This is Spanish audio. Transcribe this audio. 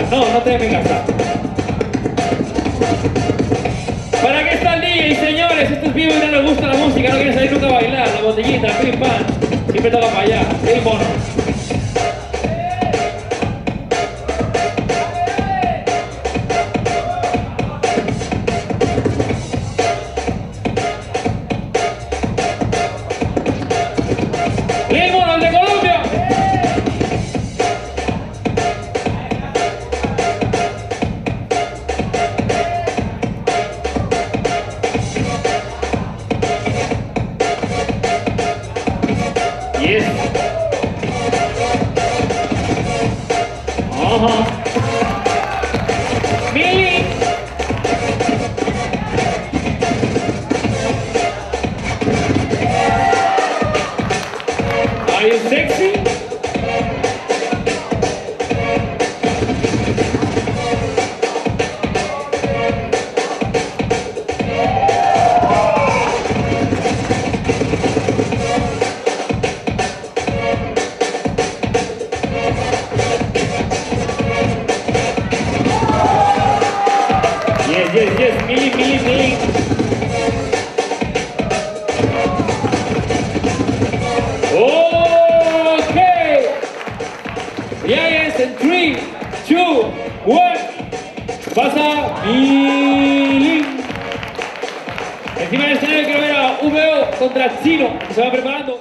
No, no te dejen gastar. ¿Para qué está el DJ, señores? Esto es vivo y no les gusta la música, no quieren salir nunca a bailar. La botellita, pim pam, siempre toca para allá. Lil Mono. Lil Mono, el de Colombia. Yes. Milin. Are you sexy? Yes, Milin. Okay. Yes, en 3, 2, 1. Pasa Milin. Encima del escenario quiero ver a VO contra Chino, que se va preparando.